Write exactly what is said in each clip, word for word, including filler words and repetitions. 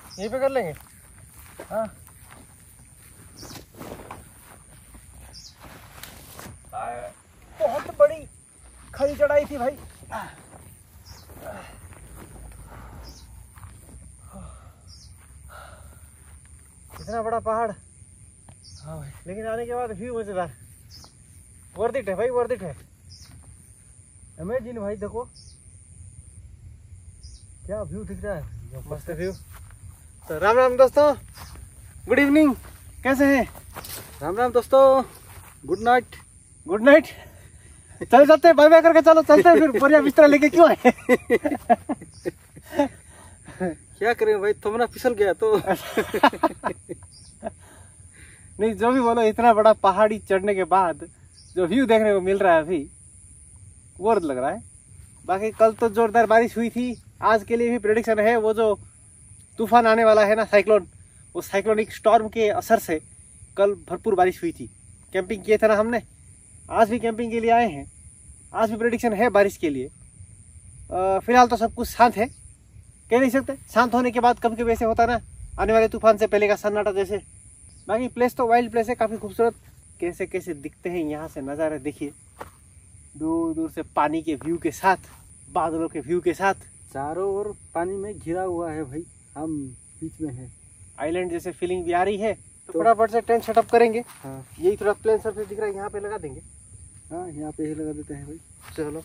यहीं पे कर लेंगे। हाँ बहुत बड़ी खड़ी चढ़ाई थी भाई। इतना बड़ा पहाड़। हाँ भाई, लेकिन आने के बाद व्यू मजेदार, वर्थ इट है भाई, वर्थ इट है। इमेजिन भाई, देखो क्या व्यू दिख रहा है, मस्त व्यू। तो राम राम दोस्तों, गुड इवनिंग, कैसे हैं? राम राम दोस्तों, गुड नाइट। Good night. चल चलते, बाय बाय करके चलो, चलते हैं फिर। बोरिया बिस्तरा लेके क्यों आए? क्या करें भाई, तुमरा फिसल गया तो। नहीं, जो भी बोलो, इतना बड़ा पहाड़ी चढ़ने के बाद जो व्यू देखने को मिल रहा है अभी, वर्थ लग रहा है। बाकी कल तो जोरदार बारिश हुई थी, आज के लिए भी प्रेडिक्शन है वो जो तूफान आने वाला है ना, साइक्लोन, वो साइक्लोनिक स्टॉर्म के असर से कल भरपूर बारिश हुई थी। कैंपिंग किए थे ना हमने, आज भी कैंपिंग के लिए आए हैं, आज भी प्रेडिक्शन है बारिश के लिए। फिलहाल तो सब कुछ शांत है, कह नहीं सकते। शांत होने के बाद कभी कभी ऐसे होता है ना, आने वाले तूफान से पहले का सन्नाटा जैसे। बाकी प्लेस तो वाइल्ड प्लेस है, काफ़ी खूबसूरत। कैसे कैसे दिखते हैं यहाँ से नज़ारे, देखिए दूर दूर से पानी के व्यू के साथ, बादलों के व्यू के साथ। चारों ओर पानी में घिरा हुआ है भाई, हम बीच में हैं। आइलैंड जैसे फीलिंग भी आ रही है। तो फटाफट से टेंट सेटअप करेंगे। हाँ, यही थोड़ा प्लेन सरफेस दिख रहा है, यहाँ पे लगा देंगे। हाँ, यहाँ पे ही लगा देते हैं भाई। चलो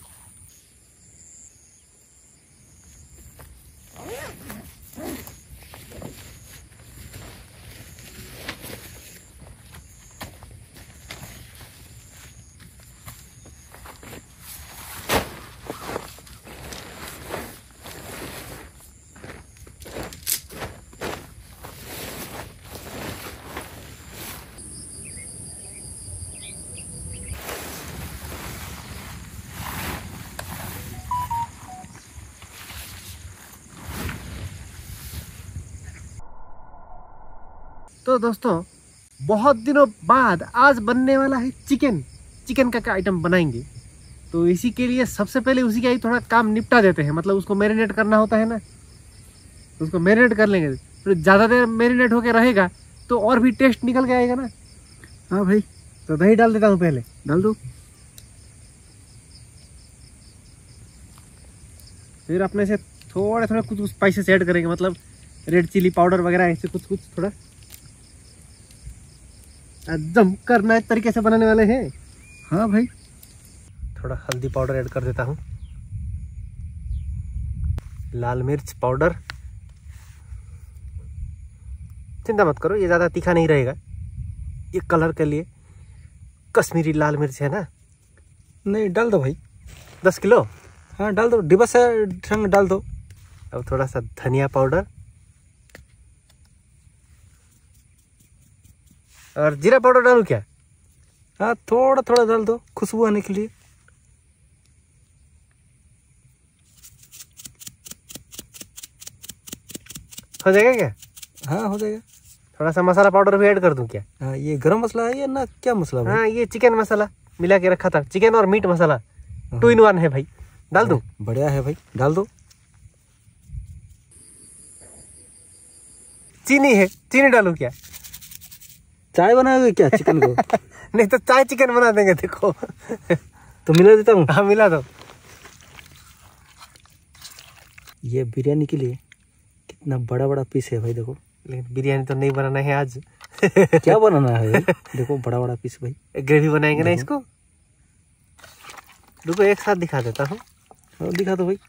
तो दोस्तों, बहुत दिनों बाद आज बनने वाला है चिकन। चिकन का क्या आइटम बनाएंगे, तो इसी के लिए सबसे पहले उसी का ही थोड़ा काम निपटा देते हैं। मतलब उसको मैरिनेट करना होता है ना, उसको मैरिनेट कर लेंगे। फिर ज़्यादा देर मैरिनेट होके रहेगा तो और भी टेस्ट निकल के आएगा ना। हाँ भाई, तो दही डाल देता हूँ, पहले डाल दो। फिर अपने से थोड़े थोड़े कुछ स्पाइसेस ऐड करेंगे, मतलब रेड चिली पाउडर वगैरह, ऐसे कुछ कुछ थोड़ा एकदम करना तरीके से बनाने वाले हैं। हाँ भाई, थोड़ा हल्दी पाउडर ऐड कर देता हूँ, लाल मिर्च पाउडर। चिंता मत करो, ये ज़्यादा तीखा नहीं रहेगा, ये कलर के लिए कश्मीरी लाल मिर्च है ना। नहीं, डाल दो भाई, दस किलो। हाँ डाल दो, डिब्बा से संग डाल दो। अब थोड़ा सा धनिया पाउडर और जीरा पाउडर डालूं क्या? हाँ, थोड़ा थोड़ा डाल दो, खुशबू आने के लिए। हो जाएगा क्या? हाँ, हो जाएगा। थोड़ा सा मसाला पाउडर भी ऐड कर दूं क्या? हाँ, ये गरम मसाला है या ना, क्या मसला भाई? हाँ, ये चिकन मसाला मिला के रखा था, चिकन और meat masala, two in one है भाई। डाल दूं? बढ़िया है भाई, डाल दो। चीनी है, चीनी डालूं क्या? चाय बनाओगे क्या चिकन को? नहीं तो चाय चिकन बना देंगे, देखो। तो मिला देता हूँ। हाँ, मिला दो। ये बिरयानी के लिए कितना बड़ा बड़ा पीस है भाई, देखो। लेकिन बिरयानी तो नहीं बनाना है आज। क्या बनाना है भाई? देखो, बड़ा बड़ा पीस भाई। ग्रेवी बनाएंगे ना इसको। रुको, एक साथ दिखा देता हूँ। और दिखा दो भाई।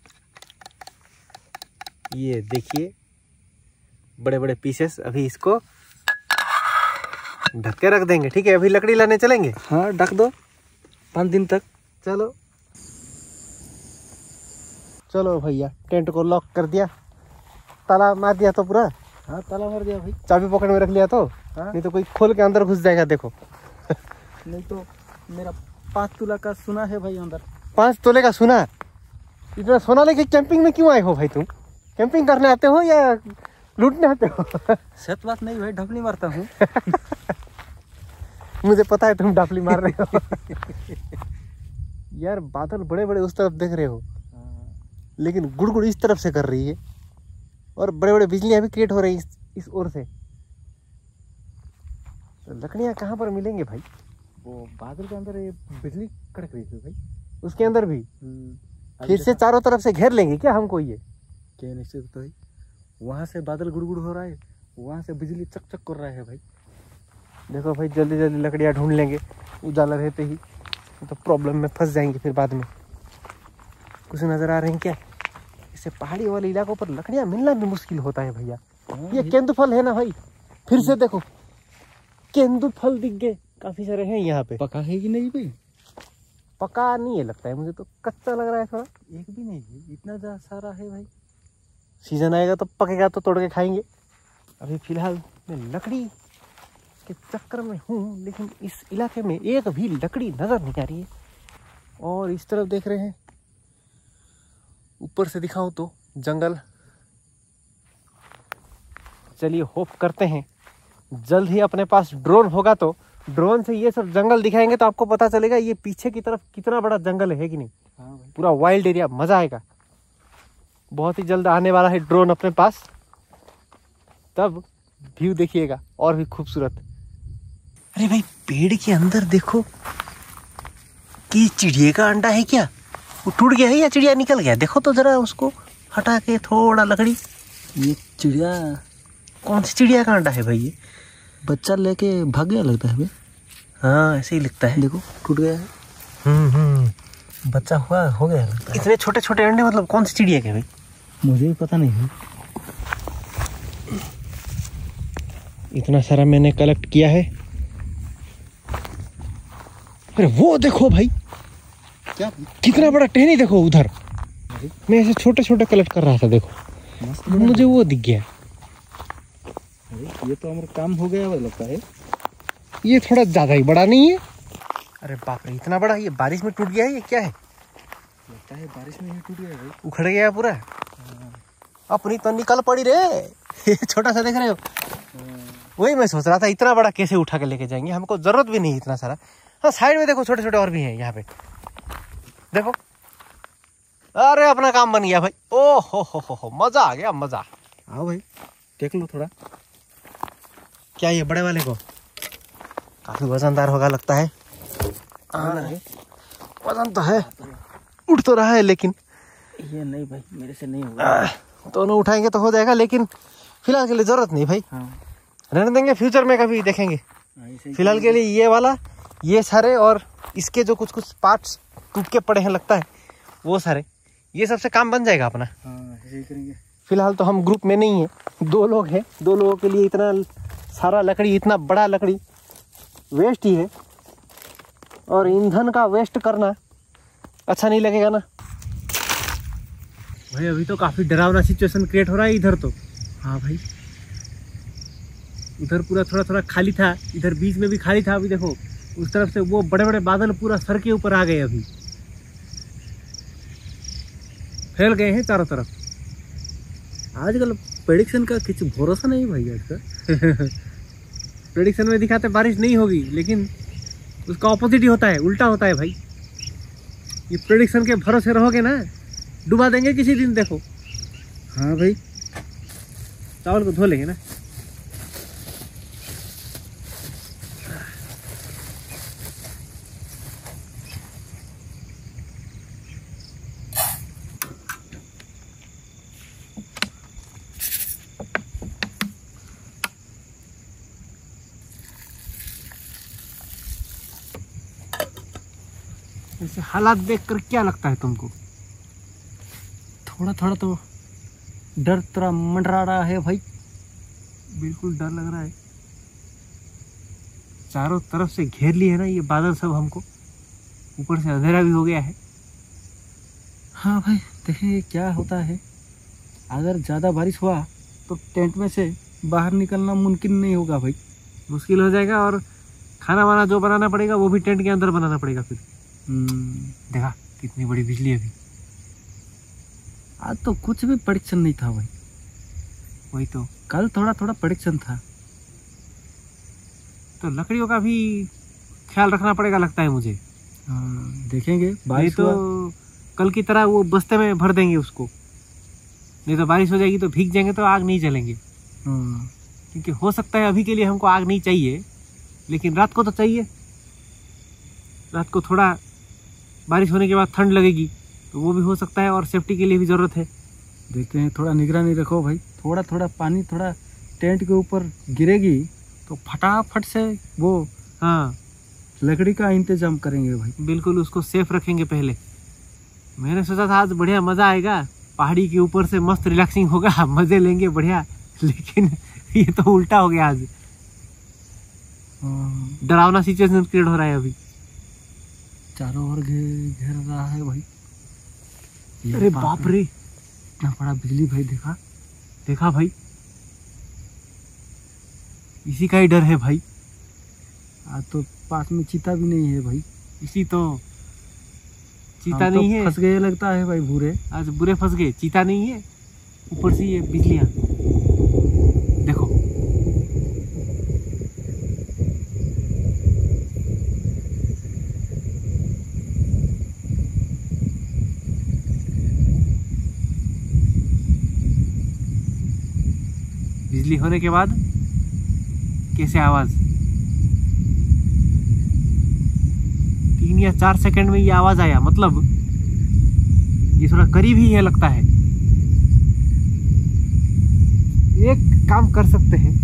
ये देखिए, बड़े बड़े पीसेस। अभी इसको ढक के रख देंगे, ठीक है? अभी लकड़ी लाने चलेंगे। हाँ, ढक दो पाँच दिन तक। चलो चलो भैया, टेंट को लॉक कर दिया, ताला मार दिया तो पूरा। हाँ, ताला मार दिया भाई। चाबी पॉकेट में रख लिया तो। हाँ? नहीं तो कोई खोल के अंदर घुस जाएगा, देखो। नहीं तो मेरा पाँच तुला का सोना है भाई अंदर। पाँच तोले का सोना? इतना सोना लेके कैंपिंग में क्यों आए हो भाई तुम? कैंपिंग करने आते हो या लूटने आते हो? सच बात नहीं भाई, ढपली मारता हूँ। मुझे पता है तुम ढपली मार रहे हो। यार, बादल बड़े बड़े उस तरफ देख रहे हो, लेकिन गुड़गुड़ इस तरफ से कर रही है। और बड़े बड़े बिजलियां भी क्रिएट हो रही इस, इस ओर से। तो लकड़ियां कहाँ पर मिलेंगे भाई? वो बादल के अंदर ये बिजली कड़क रही थी भाई, उसके अंदर भी फिर से चारों तरफ से घेर लेंगे क्या हमको? ये क्या निश्चित तो है, वहाँ से बादल गुड़गुड़ हो रहा है, वहाँ से बिजली चक चक कर रहा है भाई। देखो भाई, जल्दी जल्दी लकड़ियाँ ढूंढ लेंगे उजाला रहते ही, तो प्रॉब्लम में फंस जाएंगे फिर बाद में। कुछ नजर आ रहे हैं क्या? इससे पहाड़ी वाले इलाकों पर लकड़ियाँ मिलना भी मुश्किल होता है भैया। ये केंदू फल है ना भाई? फिर से देखो केंदू फल दिख गए, काफी सारे हैं यहाँ पे। पका है कि नहीं भाई? पका नहीं है लगता है मुझे, तो कच्चा लग रहा है थोड़ा। एक भी नहीं है, इतना ज्यादा सारा है भाई। सीजन आएगा तो पकेगा तो तोड़ के खाएंगे। अभी फिलहाल मैं लकड़ी के चक्कर में हूँ, लेकिन इस इलाके में एक भी लकड़ी नजर नहीं आ रही है। और इस तरफ देख रहे हैं, ऊपर से दिखाऊं तो जंगल। चलिए होप करते हैं जल्द ही अपने पास ड्रोन होगा तो ड्रोन से ये सब जंगल दिखाएंगे तो आपको पता चलेगा ये पीछे की तरफ कितना बड़ा जंगल है कि नहीं। हाँ भाई, पूरा वाइल्ड एरिया, मजा आएगा। बहुत ही जल्द आने वाला है ड्रोन अपने पास, तब व्यू देखिएगा और भी खूबसूरत। अरे भाई, पेड़ के अंदर देखो कि चिड़िया का अंडा है क्या? वो टूट गया है या चिड़िया निकल गया? देखो तो जरा उसको हटा के थोड़ा लकड़ी। ये चिड़िया, कौन सी चिड़िया का अंडा है भाई? ये बच्चा लेके भाग गया लगता है भाई। हाँ, ऐसे ही लगता है। देखो टूट गया है। हम्म हम्म बच्चा हुआ हो गया लगता है। इतने छोटे छोटे अंडे, मतलब कौन सी चिड़िया के भाई? मुझे भी पता नहीं है। इतना सारा मैंने कलेक्ट किया है। अरे वो देखो भाई, क्या कितना बड़ा टहनी देखो उधर। मैं ऐसे छोटे छोटे कलेक्ट कर रहा था, देखो मुझे वो दिख गया। ये तो हमारा काम हो गया लगता है। ये थोड़ा ज्यादा ही बड़ा नहीं है? अरे बाप रे, इतना बड़ा! ये बारिश में टूट गया है? ये क्या है? लगता है बारिश में ही टूट गया भाई। उखड़ गया पूरा। अपनी तो निकल पड़ी रे। छोटा सा देख रहे हो? वही मैं सोच रहा था, इतना बड़ा कैसे उठा के लेके जाएंगे? हमको जरूरत भी नहीं इतना सारा। हाँ, साइड में देखो छोटे छोटे और भी हैं यहाँ पे, देखो। अरे अपना काम बन गया भाई। ओ हो हो हो हो, मजा आ गया, मजा। आओ भाई, देख लो थोड़ा। क्या ये बड़े वाले को? काफी वजनदार होगा लगता है। वजन तो है, उठ तो रहा है, लेकिन ये नहीं भाई, मेरे से नहीं होगा। दोनों उठाएंगे तो हो जाएगा, लेकिन फिलहाल के लिए जरूरत नहीं भाई। हाँ, रहने देंगे, फ्यूचर में कभी देखेंगे। फिलहाल के लिए ये वाला, ये सारे और इसके जो कुछ कुछ पार्ट्स टूट के पड़े हैं लगता है, वो सारे, ये सबसे काम बन जाएगा अपना। हाँ, ऐसे ही करेंगे। फिलहाल तो हम ग्रुप में नहीं है, दो लोग हैं। दो लोगों के लिए इतना सारा लकड़ी, इतना बड़ा लकड़ी वेस्ट ही है, और ईंधन का वेस्ट करना अच्छा नहीं लगेगा ना भाई। अभी तो काफी डरावना सिचुएशन क्रिएट हो रहा है इधर तो। हाँ भाई, उधर पूरा थोड़ा थोड़ा खाली था, इधर बीच में भी खाली था। अभी देखो उस तरफ से वो बड़े बड़े बादल पूरा सर के ऊपर आ गए, अभी फैल गए हैं चारों तरफ। आजकल प्रेडिक्शन का कुछ भरोसा नहीं भाई आजकल। प्रेडिक्शन में दिखाते बारिश नहीं होगी, लेकिन उसका ऑपोजिट ही होता है, उल्टा होता है भाई। ये प्रेडिक्शन के भरोसे रहोगे ना, डुबा देंगे किसी दिन। देखो, हाँ भाई, चावल को धो लेंगे ना। ऐसे हालात देखकर क्या लगता है तुमको? थोड़ा थोड़ा तो डर थोड़ा मंडरा रहा है भाई। बिल्कुल डर लग रहा है। चारों तरफ से घेर लिए है ना ये बादल सब हमको, ऊपर से अंधेरा भी हो गया है। हाँ भाई, देखिए क्या होता है। अगर ज़्यादा बारिश हुआ तो टेंट में से बाहर निकलना मुमकिन नहीं होगा भाई। मुश्किल हो जाएगा, और खाना वाना जो बनाना पड़ेगा वो भी टेंट के अंदर बनाना पड़ेगा फिर। देखा कितनी बड़ी बिजली है अभी। आज तो कुछ भी प्रेडिक्शन नहीं था भाई। वही तो, कल थोड़ा थोड़ा प्रेडिक्शन था। तो लकड़ियों का भी ख्याल रखना पड़ेगा लगता है मुझे। हाँ, देखेंगे भाई बारिश तो हुआ। कल की तरह वो बस्ते में भर देंगे उसको। नहीं तो बारिश हो जाएगी तो भीग जाएंगे तो आग नहीं जलेंगे। हाँ क्योंकि हो सकता है अभी के लिए हमको आग नहीं चाहिए, लेकिन रात को तो चाहिए। रात को थोड़ा बारिश होने के बाद ठंड लगेगी तो वो भी हो सकता है, और सेफ्टी के लिए भी ज़रूरत है। देखते हैं, थोड़ा निगरानी रखो भाई। थोड़ा थोड़ा पानी थोड़ा टेंट के ऊपर गिरेगी तो फटाफट से वो हाँ लकड़ी का इंतजाम करेंगे भाई। बिल्कुल, उसको सेफ रखेंगे पहले। मैंने सोचा था आज बढ़िया मज़ा आएगा, पहाड़ी के ऊपर से मस्त रिलैक्सिंग होगा, मज़े लेंगे बढ़िया, लेकिन ये तो उल्टा हो गया आज। हाँ, डरावना सिचुएशन क्रिएट हो रहा है अभी। चारों ओर घे- घेर रहा है भाई। ये अरे बाप रे, इतना बड़ा बिजली भाई, देखा देखा भाई, इसी का ही डर है भाई। आज तो पास में चीता भी नहीं है भाई। इसी तो चीता हम तो नहीं है, फंस गए लगता है भाई भूरे। आज बुरे फंस गए। चीता नहीं है, ऊपर से ये बिजलियां देखो। बिजली होने के बाद कैसे आवाज, तीन या चार सेकंड में ये आवाज आया, मतलब ये थोड़ा करीब ही है लगता है। एक काम कर सकते हैं,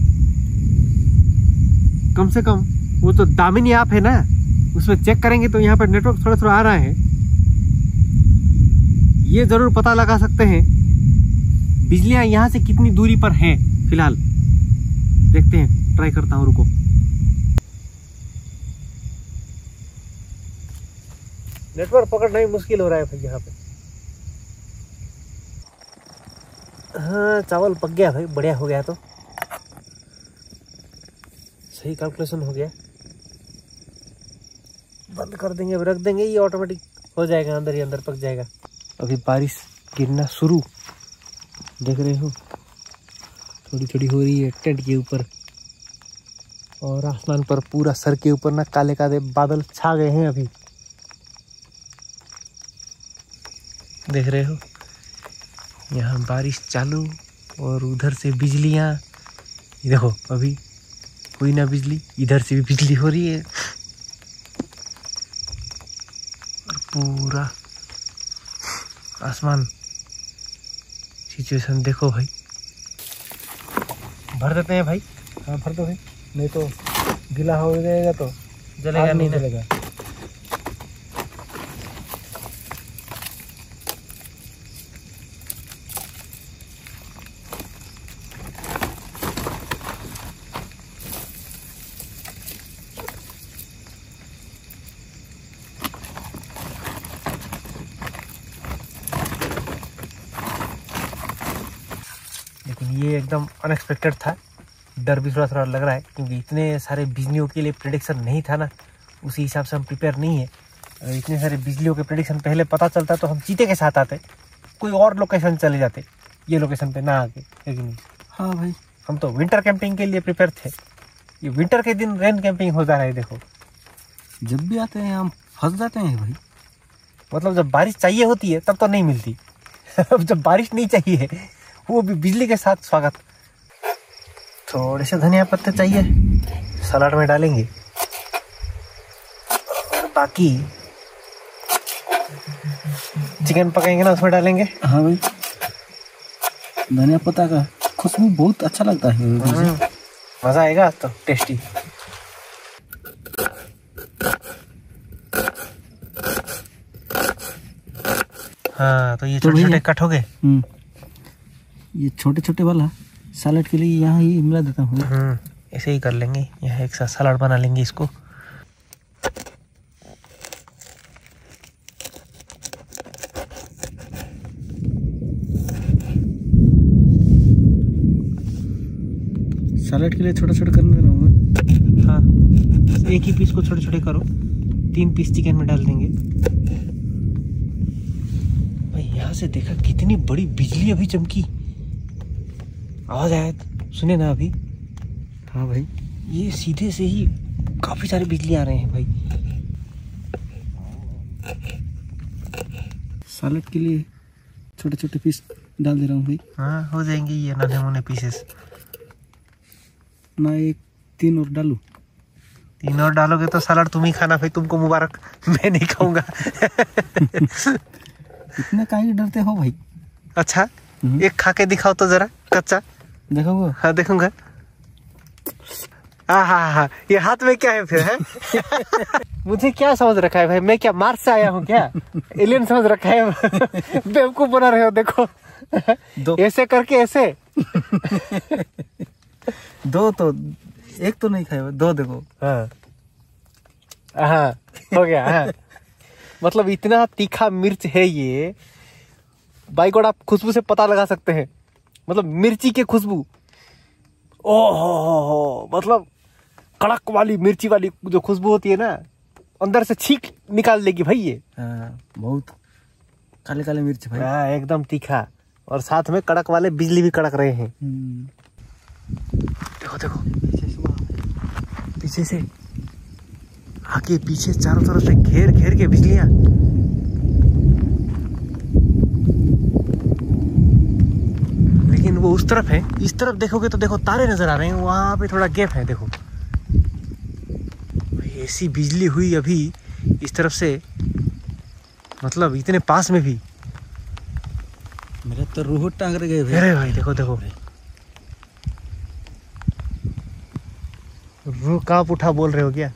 कम से कम वो जो दामिनी ऐप है ना, उसमें चेक करेंगे तो यहाँ पर नेटवर्क थोड़ा थोड़ा आ रहा है। ये जरूर पता लगा सकते हैं बिजलियां यहाँ से कितनी दूरी पर हैं फिलहाल। देखते हैं, ट्राई करता हूँ, रुको। नेटवर्क पकड़ना ही मुश्किल हो रहा है भाई यहाँ पे। हाँ, चावल पक गया भाई, बढ़िया हो गया, तो सही कैलकुलेशन हो गया। बंद कर देंगे, रख देंगे, ये ऑटोमेटिक हो जाएगा, अंदर ही अंदर पक जाएगा। अभी बारिश गिरना शुरू, देख रहे हो, थोड़ी थोड़ी हो रही है टेंट के ऊपर, और आसमान पर पूरा सर के ऊपर ना काले काले बादल छा गए हैं अभी, देख रहे हो। यहाँ बारिश चालू और उधर से बिजलियाँ, देखो अभी कोई ना बिजली, इधर से भी बिजली हो रही है, और पूरा आसमान। सिचुएशन देखो भाई। भर देते हैं भाई। हाँ भर दो भाई, नहीं तो गीला हो जाएगा तो जलेगा नहीं ना। जलेगा। लेकिन ये एकदम अनएक्सपेक्टेड था, डर भी थोड़ा थोड़ा लग रहा है, क्योंकि इतने सारे बिजलियों के लिए प्रेडिक्शन नहीं था ना, उसी हिसाब से हम प्रिपेयर नहीं है। अगर इतने सारे बिजलियों के प्रेडिक्शन पहले पता चलता तो हम चीते के साथ आते, कोई और लोकेशन चले जाते, ये लोकेशन पे ना आके, लेकिन नहीं। हाँ भाई, हम तो विंटर कैंपिंग के लिए प्रिपेयर थे, ये विंटर के दिन रेन कैंपिंग हो जा रहा है। देखो, जब भी आते हैं हम फंस जाते हैं भाई। मतलब जब बारिश चाहिए होती है तब तो नहीं मिलती, अब जब बारिश नहीं चाहिए, वो भी बिजली के साथ स्वागत। थोड़े से धनिया पत्ते चाहिए, सलाद में डालेंगे, और बाकी चिकन पकाएंगे ना, उसमें डालेंगे। हाँ भाई, धनिया पत्ता का खुशबू बहुत अच्छा लगता है मुझे। मजा आएगा तो, टेस्टी। हाँ, तो ये छोटे छोटे कट हो गए। हम्म, ये छोटे छोटे वाला सलाद के लिए यहाँ ही मिला देता हूँ। हम्म, ऐसे ही कर लेंगे, यहाँ एक साथ सलाद बना लेंगे इसको। सलाद के लिए छोटा छोटा करने रहा हूँ। हाँ, बस एक ही पीस को छोटे छोटे करो, तीन पीस चिकन में डाल देंगे। भाई यहाँ से देखा कितनी बड़ी बिजली अभी चमकी, आवाज आया, सुने ना अभी। हाँ भाई, ये सीधे से ही काफी सारी बिजली आ रहे हैं भाई। सलाद के लिए छोटे छोटे पीस डाल दे रहा हूँ भाई। हाँ हो जाएंगे ये नन्हे मुन्ने पीसेस। मैं एक तीन और डालूं? तीन और डालोगे तो सलाद तुम ही खाना भाई, तुमको मुबारक, मैं नहीं खाऊंगा। इतना काहे डरते हो भाई? अच्छा एक खा के दिखाओ तो जरा कच्चा। देखोगे? हाँ देखूंगा। हाँ हाँ हाँ ये हाथ में क्या है फिर है? मुझे क्या समझ रखा है भाई, मैं क्या मार्स से आया हूँ क्या? एलियन समझ रखा है? बेवकूफ बना रहे हो देखो। दो ऐसे करके ऐसे। दो तो एक तो नहीं खाए, दो देखो। हाँ हाँ हो गया। हाँ मतलब इतना तीखा मिर्च है ये, बाई गॉड आप खुशबू से पता लगा सकते हैं, मतलब मिर्ची की खुशबू। ओहो मतलब कड़क वाली मिर्ची वाली जो खुशबू होती है ना, अंदर से छींक निकाल देगी भाई ये। हाँ बहुत काले काले मिर्च भाई। हाँ एकदम तीखा, और साथ में कड़क वाले बिजली भी कड़क रहे हैं। देखो देखो पीछे से, पीछे से आगे पीछे चारों तरफ से घेर घेर के बिजलियां। लेकिन वो उस तरफ है, इस तरफ देखोगे तो देखो तारे नजर आ रहे हैं, वहां पे थोड़ा गैप है। देखो ऐसी बिजली हुई अभी इस तरफ से, मतलब इतने पास में भी। मेरे तो रूह टांग गए भाई। अरे भाई देखो देखो रूह कांप उठा बोल रहे हो क्या?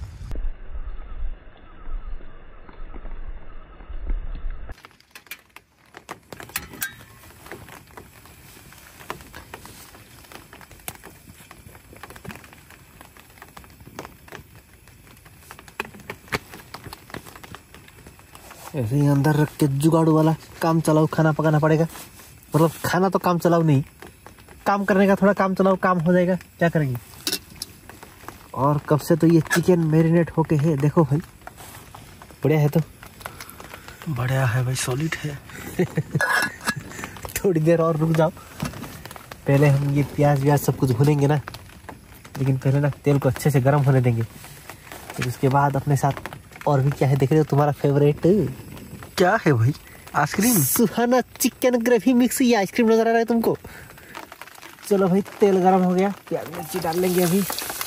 ऐसे ही अंदर रख के जुगाड़ू वाला काम चलाओ खाना पकाना पड़ेगा। मतलब खाना तो काम चलाओ नहीं, काम करने का थोड़ा काम चलाओ काम हो जाएगा, क्या करेंगे। और कब से तो ये चिकन मैरिनेट होके है, देखो भाई बढ़िया है। तो बढ़िया है भाई, सॉलिड है। थोड़ी देर और रुक जाओ, पहले हम ये प्याज व्याज सब कुछ भुनेंगे ना, लेकिन पहले ना तेल को अच्छे से गर्म होने देंगे, फिर उसके बाद अपने साथ और भी क्या है देख रहे हो, तुम्हारा फेवरेट क्या है भाई? Ice cream. Suhana chicken gravy mix, ये आइसक्रीम नजर आ रहा है तुमको। चलो भाई तेल गरम हो गया, प्याज मिर्ची डाल लेंगे अभी।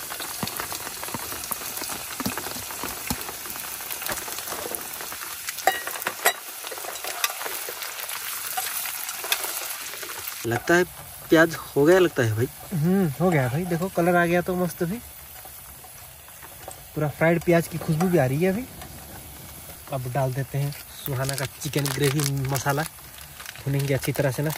लगता है प्याज हो गया, लगता है भाई। हम्म हो गया भाई, देखो कलर आ गया तो मस्त भी, पूरा फ्राइड प्याज की खुशबू भी आ रही है अभी। अब डाल देते हैं सुहाना का चिकन ग्रेवी मसाला, भुनेंगे अच्छी तरह से ना।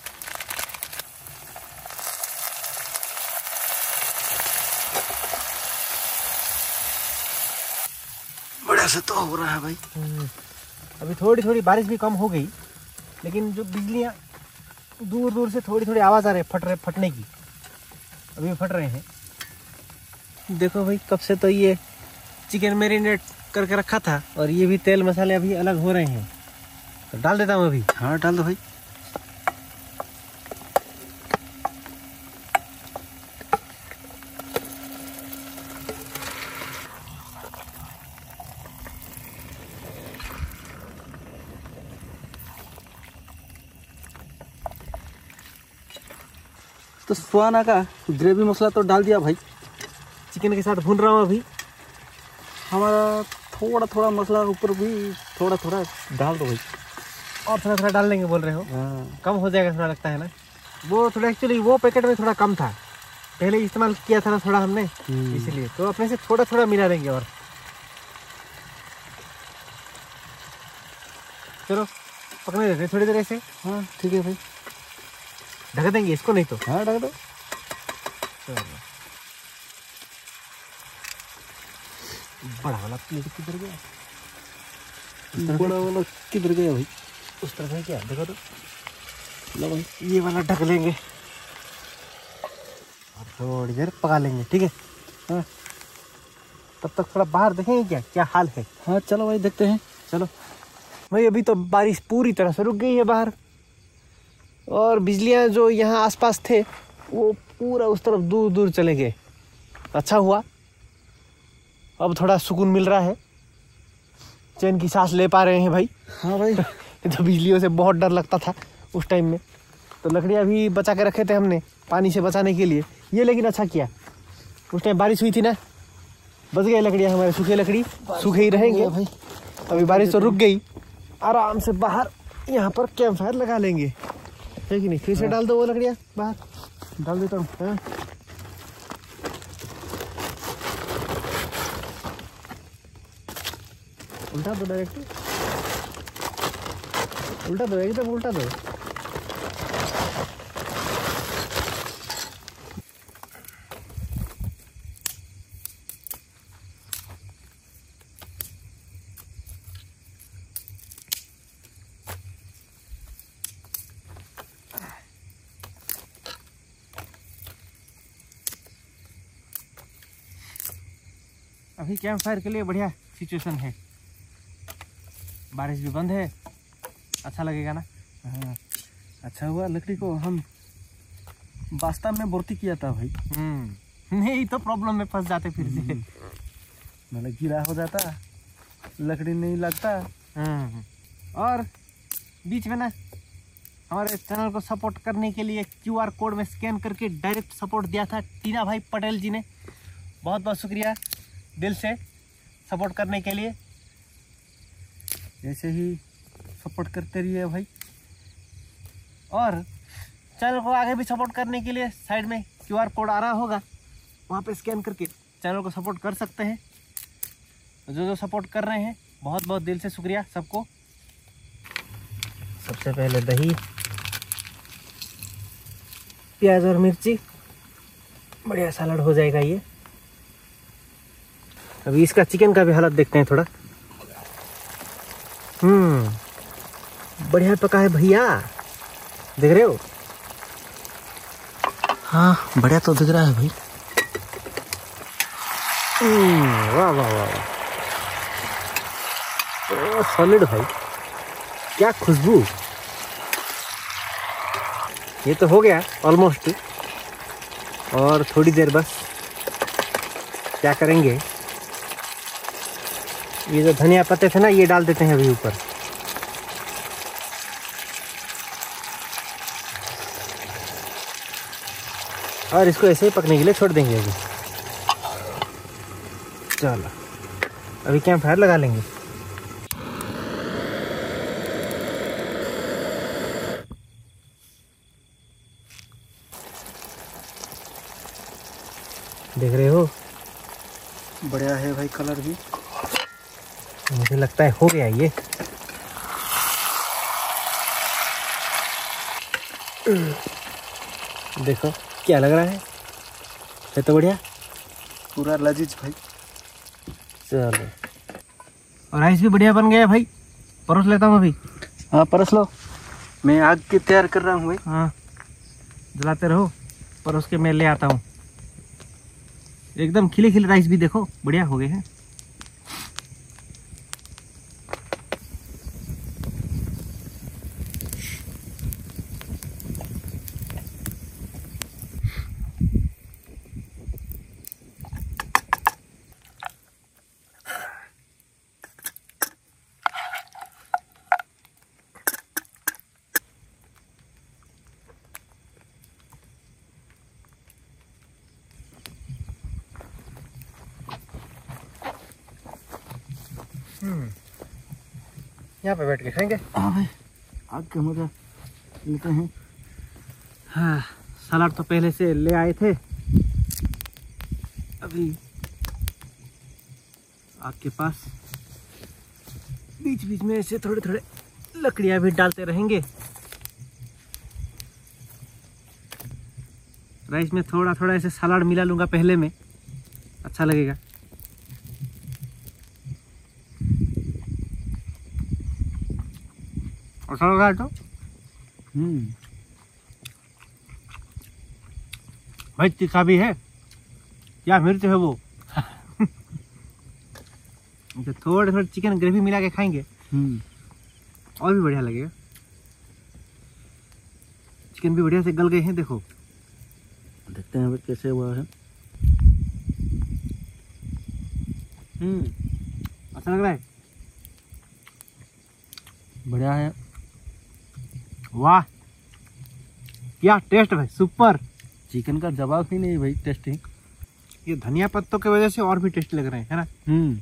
बढ़िया से तो हो रहा है भाई। अभी थोड़ी थोड़ी बारिश भी कम हो गई, लेकिन जो बिजलियां दूर दूर से थोड़ी थोड़ी आवाज आ रही है फट रहे फटने की, अभी फट रहे हैं। देखो भाई कब से तो ये चिकन मैरिनेट करके रखा था, और ये भी तेल मसाले अभी अलग हो रहे हैं, तो डाल देता हूँ अभी। हाँ डाल दो भाई। तो सुहाना का ग्रेवी मसाला तो डाल दिया भाई, चिकन के साथ भून रहा हूँ अभी। हमारा थोड़ा थोड़ा मसाला ऊपर भी थोड़ा थोड़ा डाल दो भाई। और थोड़ा थोड़ा डाल देंगे बोल रहे हो? हाँ कम हो जाएगा थोड़ा, लगता है ना। वो थोड़ा एक्चुअली वो पैकेट में थोड़ा कम था, पहले इस्तेमाल किया था ना थोड़ा हमने, इसीलिए तो अपने से थोड़ा थोड़ा मिला देंगे। और चलो पकने देते थोड़ी देर ऐसे। हाँ ठीक है भाई, ढक देंगे इसको नहीं तो। हाँ ढक दो। बड़ा वाला प्लेट किधर गया? बड़ा वाला किधर गया भाई? उस तरफ है क्या? देखो तो। लो भाई, ये वाला ढक लेंगे और थोड़ी देर पका लेंगे, ठीक है। हाँ तब तक थोड़ा बाहर देखेंगे क्या क्या हाल है। हाँ चलो भाई देखते हैं। चलो भाई, अभी तो बारिश पूरी तरह से रुक गई है बाहर, और बिजलियां जो यहाँ आसपास थे वो पूरा उस तरफ दूर दूर चले गए। अच्छा हुआ, अब थोड़ा सुकून मिल रहा है, चैन की सांस ले पा रहे हैं भाई। हाँ भाई। तो बिजलियों से बहुत डर लगता था, उस टाइम में, तो लकड़ियाँ भी बचा के रखे थे हमने पानी से बचाने के लिए। ये लेकिन अच्छा किया, उस टाइम बारिश हुई थी ना, बच गई लकड़ियाँ हमारे, सूखे लकड़ी सूखे ही रहेंगे भाई। अभी बारिश तो रुक गई, आराम से बाहर यहाँ पर कैंप फायर लगा लेंगे, है कि नहीं? फिर से डाल दो वो लकड़ियाँ बाहर, डाल देता हूँ। हाँ उल्टा दो, डायरेक्ट उल्टा दो, एकदम उल्टा दो। अभी कैंप फायर के लिए बढ़िया सिचुएशन है, बारिश भी बंद है, अच्छा लगेगा ना। हाँ, अच्छा हुआ लकड़ी को हम वास्तव में भर्ती किया था भाई। हम्म नहीं तो प्रॉब्लम में फंस जाते फिर से। मतलब गीला हो जाता, लकड़ी नहीं लगता। हम्म और बीच में ना हमारे चैनल को सपोर्ट करने के लिए क्यूआर कोड में स्कैन करके डायरेक्ट सपोर्ट दिया था टीना भाई पटेल जी ने, बहुत बहुत शुक्रिया दिल से सपोर्ट करने के लिए। ऐसे ही सपोर्ट करते रहिए भाई, और चैनल को आगे भी सपोर्ट करने के लिए साइड में क्यूआर कोड आ रहा होगा, वहाँ पे स्कैन करके चैनल को सपोर्ट कर सकते हैं। जो जो सपोर्ट कर रहे हैं बहुत बहुत दिल से शुक्रिया सबको। सबसे पहले दही, प्याज और मिर्ची, बढ़िया सलाद हो जाएगा ये। अभी इसका चिकन का भी हालत देखते हैं थोड़ा। हम्म बढ़िया पका है भैया, देख रहे हो? हाँ बढ़िया तो दिख रहा है भाई। हम्म वाह वाह वाह वाह, सॉलिड भाई, क्या खुशबू। ये तो हो गया ऑलमोस्ट, और थोड़ी देर बस क्या करेंगे, ये जो धनिया पत्ते थे ना ये डाल देते हैं अभी ऊपर। और इसको ऐसे ही पकने के लिए छोड़ देंगे अभी। चलो अभी कैंप फायर लगा लेंगे। देख रहे हो बढ़िया है भाई, कलर भी मुझे लगता है हो गया ये। देखो क्या लग रहा है, है तो बढ़िया, पूरा लजीज भाई। चलो और राइस भी बढ़िया बन गया भाई, परोस लेता हूँ अभी। हाँ परस लो, मैं आग की तैयार कर रहा हूँ भाई। हाँ जलाते रहो, परोस के मैं ले आता हूँ। एकदम खिले खिले राइस भी देखो बढ़िया हो गए हैं। हम्म यहाँ पे बैठ के खाएंगे। हाँ भाई, आग का मजा लेते हैं। हाँ सलाद तो पहले से ले आए थे, अभी आग के पास बीच बीच में ऐसे थोड़े थोड़े लकड़ियाँ भी डालते रहेंगे। राइस में थोड़ा थोड़ा ऐसे सलाद मिला लूँगा पहले में, अच्छा लगेगा। अच्छा लग रहा है तो हम्म भाई, तीखा भी है, क्या मिर्च है वो। तो थोड़े थोड़े चिकन ग्रेवी मिला के खाएंगे हम्म और भी बढ़िया लगेगा। चिकन भी बढ़िया से गल गए हैं देखो। देखते हैं भाई कैसे हुआ है। हम्म अच्छा लग रहा है, बढ़िया है। वाह क्या टेस्ट भाई, सुपर। चिकन का जवाब ही नहीं भाई, टेस्टी। ये धनिया पत्तों की वजह से और भी टेस्टी लग रहे हैं, है ना। हम्म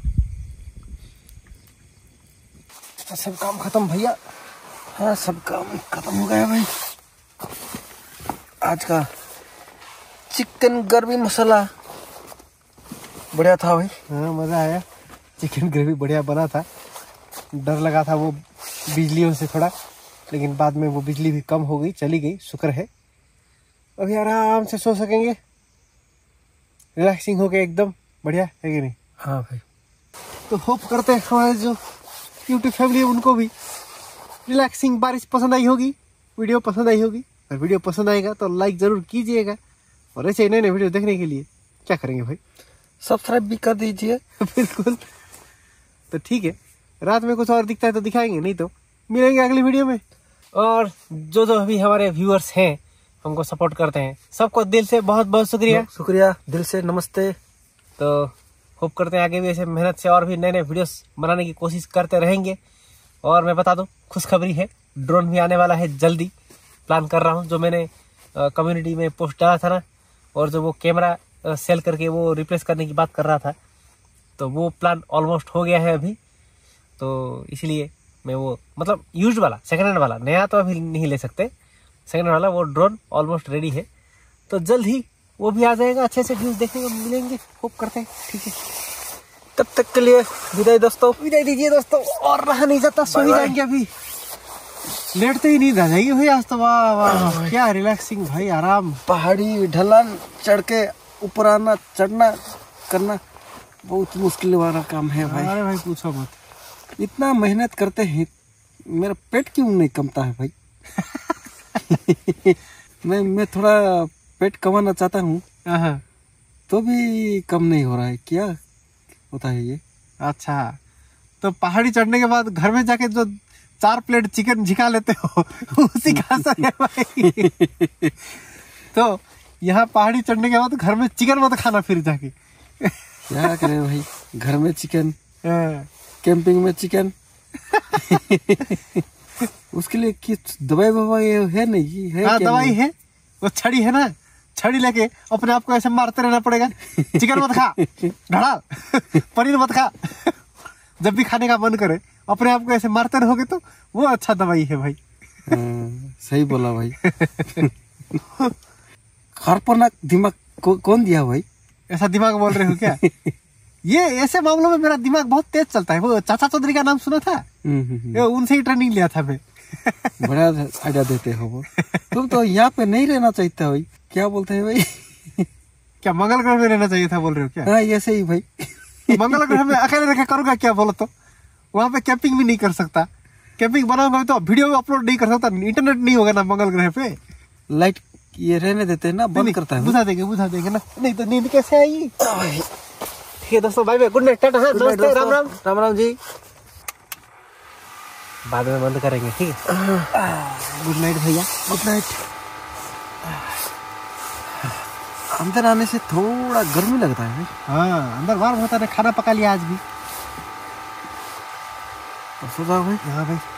सब काम खत्म भैया। हाँ, सब काम खत्म हो गया भाई। आज का चिकन ग्रेवी मसाला बढ़िया था भाई। हाँ, मजा आया। चिकन ग्रेवी बढ़िया बना था। डर लगा था वो बिजलियों से थोड़ा, लेकिन बाद में वो बिजली भी कम हो गई, चली गई, शुक्र है। अभी आराम से सो सकेंगे, रिलैक्सिंग हो गया एकदम बढ़िया, है कि नहीं। हाँ भाई। तो होप करते हैं हमारे जो यूट्यूब फैमिली है उनको भी रिलैक्सिंग बारिश पसंद आई होगी, वीडियो पसंद आई होगी। और वीडियो पसंद आएगा तो लाइक जरूर कीजिएगा, और ऐसे नए नए वीडियो देखने के लिए क्या करेंगे भाई, सब्सक्राइब भी कर दीजिए। बिल्कुल। तो ठीक है, रात में कुछ और दिखता है तो दिखाएंगे, नहीं तो मिलेंगे अगली वीडियो में। और जो जो अभी हमारे व्यूअर्स हैं, हमको सपोर्ट करते हैं, सबको दिल से बहुत बहुत शुक्रिया। शुक्रिया, दिल से नमस्ते। तो होप करते हैं आगे भी ऐसे मेहनत से और भी नए नए वीडियोस बनाने की कोशिश करते रहेंगे। और मैं बता दूं, खुशखबरी है, ड्रोन भी आने वाला है जल्दी। प्लान कर रहा हूं, जो मैंने कम्युनिटी में पोस्ट डाला था ना, और जो वो कैमरा सेल करके वो रिप्लेस करने की बात कर रहा था, तो वो प्लान ऑलमोस्ट हो गया है अभी। तो इसलिए मैं वो मतलब यूज्ड वाला, सेकेंड हैंड वाला, नया तो अभी नहीं ले सकते, सेकेंड हैंड वाला वो ड्रोन ऑलमोस्ट रेडी है। तो जल्द ही वो भी आ जाएगा, अच्छे से व्यूज देखने को मिलेंगे, होप करते हैं। ठीक है, तब तक के लिए विदाई दोस्तों। विदाई दीजिए दोस्तों, और रहा नहीं जाता, सो ही जाएंगे अभी। लेटते ही नींद आ जाएगी भाई आज तो। वाह वाह, क्या रिलैक्सिंग भाई, आराम। पहाड़ी ढलान चढ़ के ऊपर आना, चढ़ना करना बहुत मुश्किल वाला काम है भाई। अरे भाई पूछो मत, इतना मेहनत करते हैं, मेरा पेट क्यों नहीं कमता है भाई। मैं मैं थोड़ा पेट कमाना चाहता हूँ, तो भी कम नहीं हो रहा है, क्या होता है ये। अच्छा, तो पहाड़ी चढ़ने के बाद घर में जाके जो चार प्लेट चिकन झिका लेते हो उसी का असर है भाई। तो यहाँ पहाड़ी चढ़ने के बाद घर में चिकन मत खाना फिर जाके। क्या करें भाई, घर में चिकन, कैंपिंग में चिकन। उसके लिए किस दवाई ववाई है नहीं है? हाँ, दवाई है, वो छड़ी है ना, छड़ी लेके अपने आप को ऐसे मारते रहना पड़ेगा। चिकन मत खा, ढड़ा पनीर मत खा। जब भी खाने का मन करे अपने आप को ऐसे मारते रहोगे तो वो अच्छा दवाई है भाई। आ, सही बोला भाई। खतरनाक दिमाग को, कौन दिया भाई? ऐसा दिमाग बोल रहे हो क्या? ये ऐसे मामलों में मेरा दिमाग बहुत तेज चलता है। वो चाचा चौधरी का नाम सुना था? उनसे ही ट्रेनिंग लिया था मैं। बड़ा आइडिया देते हो वो। तुम तो यहाँ पे नहीं रहना चाहिए था भाई। क्या बोलते हैं भाई? क्या मंगल ग्रह में रहना चाहिए था बोल रहे हो क्या? हाँ, ऐसे ही भाई। तो मंगल ग्रह में अकेले रह के करूंगा क्या बोलो तो? वहाँ पे कैंपिंग भी नहीं कर सकता, कैंपिंग बनाऊंगा तो वीडियो अपलोड नहीं कर सकता, इंटरनेट नहीं होगा ना मंगल ग्रह पे। लाइट ये रहने देते हैं ना, बंद करता है। बुझा देंगे बुझा देंगे ना, नहीं तो नींद कैसे आएगी। ठीक है दोस्तों, bye bye, good night, tata, नमस्ते, राम राम। राम राम जी। बाद में बंद करेंगे, ठीक है। गुड नाइट भैया, गुड नाइट। अंदर आने से थोड़ा गर्मी लगता है भाई। हाँ, अंदर वार्म होता है, खाना पका लिया आज भी। तो सो जाओ भाई। हाँ भाई।